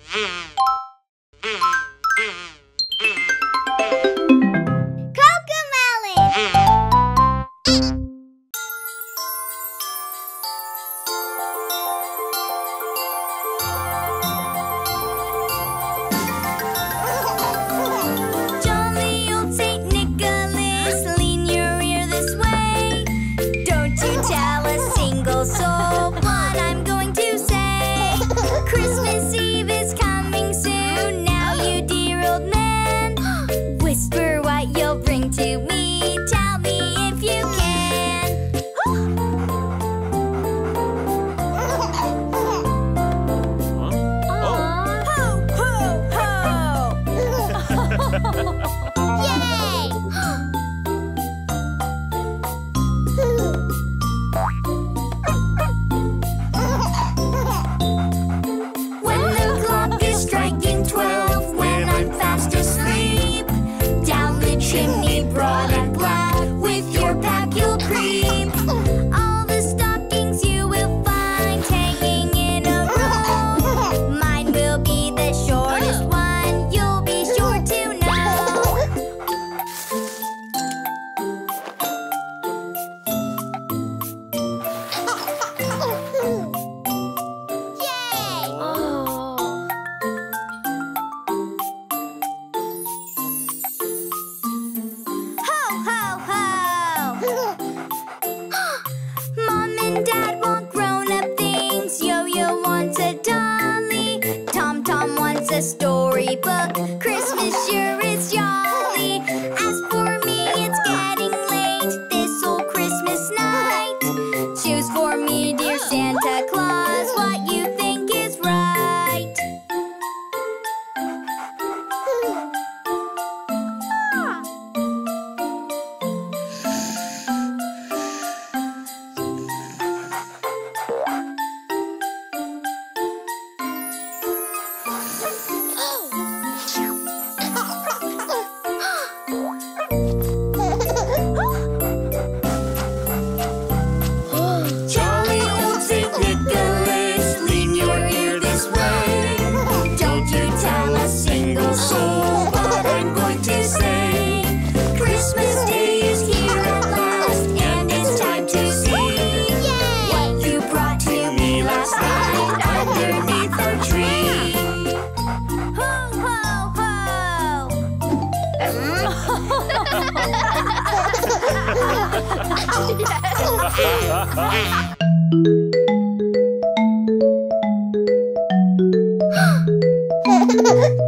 Jolly old Saint Nicholas, lean your ear this way. Don't you tell a single soul what I'm going to say. Christmas Eve is coming soon, now you dear old man. Whisper what you'll bring to me, tell me if you can. Ho, ho, ho! Yay! When the clock is striking 12, when I'm fast asleep, down the chimney broad and black, with your pack you'll creep. All the stockings you will find hanging in a row. Mine will be the shortest one, you'll be sure to know. Yay! Ho, ho, ho! Mom and Dad want grown-up things. YoYo wants a dolly. TomTom wants a storybook. Christmas sure is jolly. As for me, it's getting late this old Christmas night. Choose for me, dear Santa Claus, what you think is right. Jolly old Saint Nicholas, lean your ear this way. Don't you tell a single soul what I'm going to say. Christmas Day is here at last, and it's time to see what you brought to me last night underneath our tree. Ho, ho, ho!